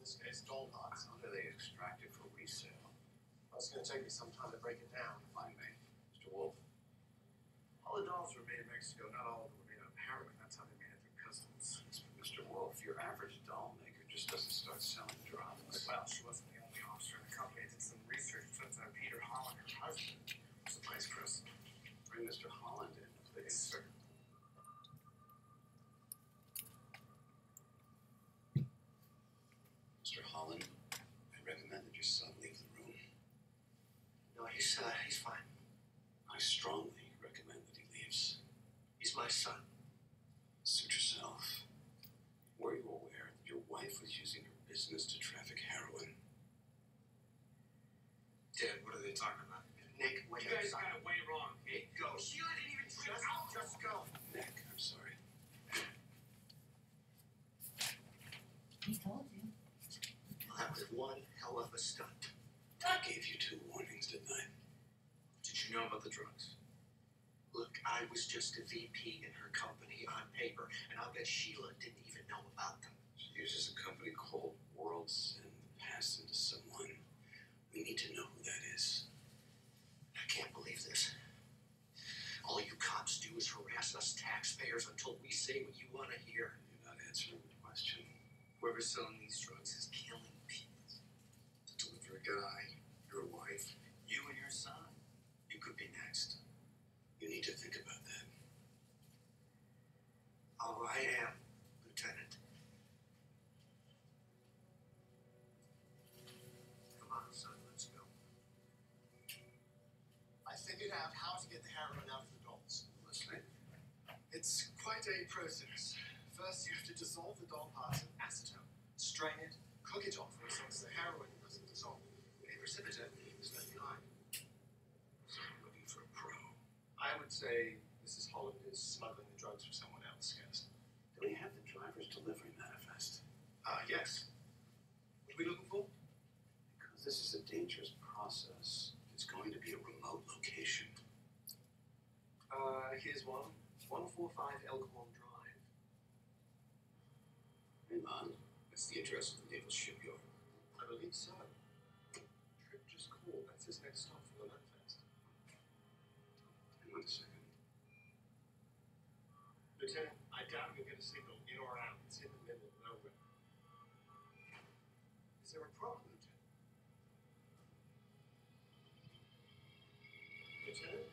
this case, doll parts. How do they extract it for resale? Well, it's going to take me some time to break it down. Find me. Mr. Wolf. All the dolls were made in Mexico. Not all of them were made out of heroin. That's how they made it through customs. Mr. Wolf, your average doll maker just doesn't start selling drugs. Well, she wasn't the only officer in the company. I did some research. Turns out Peter Holland, her husband, was the vice president. Bring Mr. Holland in, please. Yes, sir. Mr. Holland, I recommend that your son leave the room. No, he's fine. I strongly recommend that he leaves. He's my son. Suit yourself. Were you aware that your wife was using her business to traffic heroin? Dad, what are they talking about? Nick, wait. You guys got it way wrong. Nick, go. Sheila didn't even drink Just go. Nick, I'm sorry. He told you. Well, that was one hell of a stunt. I gave you 2 warnings, didn't I? Did you know about the drugs? Look, I was just a VP in her company on paper, and I'll bet Sheila didn't even know about them. She uses a company called WorldSend to pass them to someone. We need to know who that is. I can't believe this. All you cops do is harass us taxpayers until we say what you want to hear. You're not answering the question. Whoever's selling these drugs is killing people. The delivery guy, your wife, you and your son. You could be next. You need to think about that. Oh, I am, Lieutenant. Come on, son, let's go. I figured out how to get the heroin out of the dolls. Listening? It's quite a process. First, you have to dissolve the doll parts in acetone, strain it, cook it off as long as the heroin doesn't dissolve. A precipitate is left behind. So I'm looking for a pro. I would say Mrs. Holland is smuggling the drugs for someone else, yes. Do we have the driver's delivery manifest? Yes. What are we looking for? Because this is a dangerous process. It's going to be a remote location. Here's one. 145 Elkhorn Drive. Hang on. That's the address of the Naval Shipyard. I believe so. Tripp just called. That's his next stop for the manifest. Hang on a second. Lieutenant, I doubt you'll get a signal in or out. It's in the middle of nowhere. Is there a problem, Lieutenant? Lieutenant?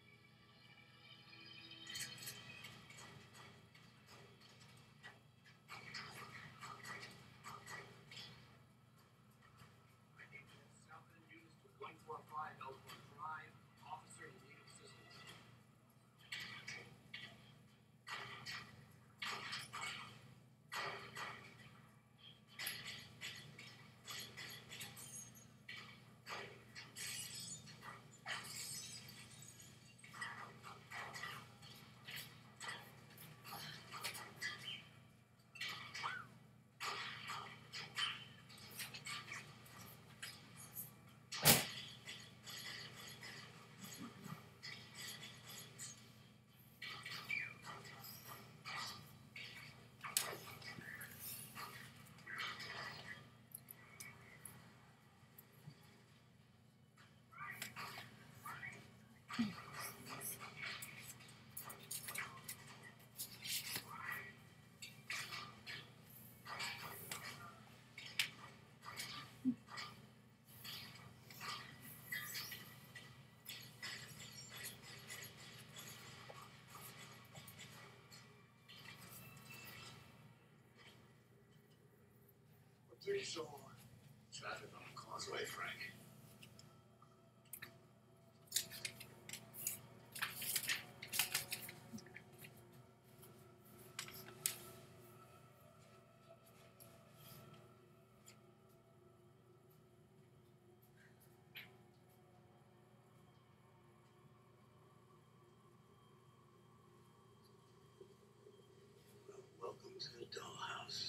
Southend News to 145 Elkhorn Drive. Officer in need of assistance. There's some traffic on the causeway, Frank. Well, welcome to the dollhouse.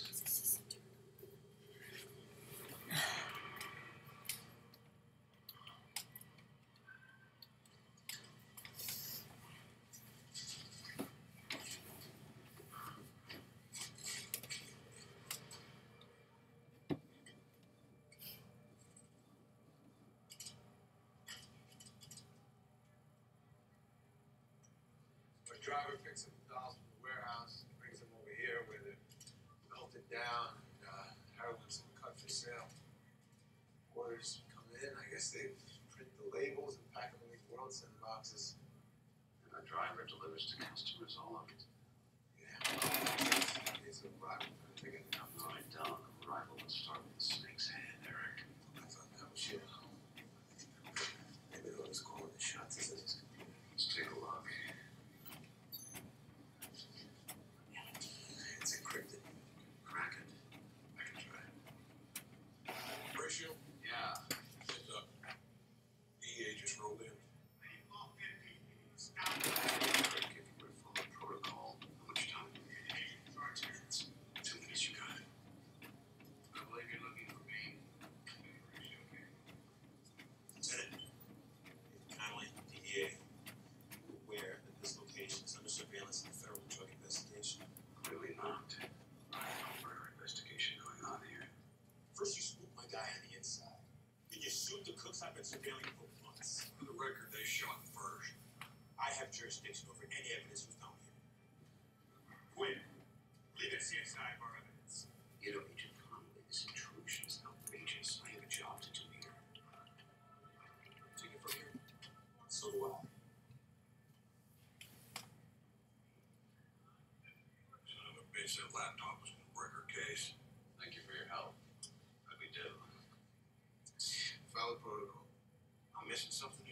driver picks up the dolls from the warehouse, brings them over here where they're melted down, and heroin's cut for sale. Orders come in, I guess they print the labels and pack them in these World Center boxes. And the driver delivers to customers all of it. Yeah. It's a rival. I'm going down the rival and start with the snake's head, Eric. I thought that was you. Maybe they was calling the shots as his computer. Let's take a look. It's encrypted. Crack it. I can try. Ratio, Yeah. heads up. EA just rolled in. Eric, if you were to follow protocol, how much time? 2 minutes. 2 minutes, you got it. I believe you're looking for me. Lieutenant, Connolly, DEA. Aware that this location is under surveillance in a federal drug investigation. Clearly not. I have no murder investigation going on here. First, you spooked my guy on the inside. Then you sued the cooks I've been surveilling for months. For the record, they shot first. I have jurisdiction over any evidence we found here. Quinn, leave it CSI for evidence. You know, Agent Connolly, this intrusion is outrageous. I have a job to do here. Take it from here. So do I. Son of a bitch, that laptop was in the breaker case. Thank you for your help. How'd we do? Follow protocol. I'm missing something.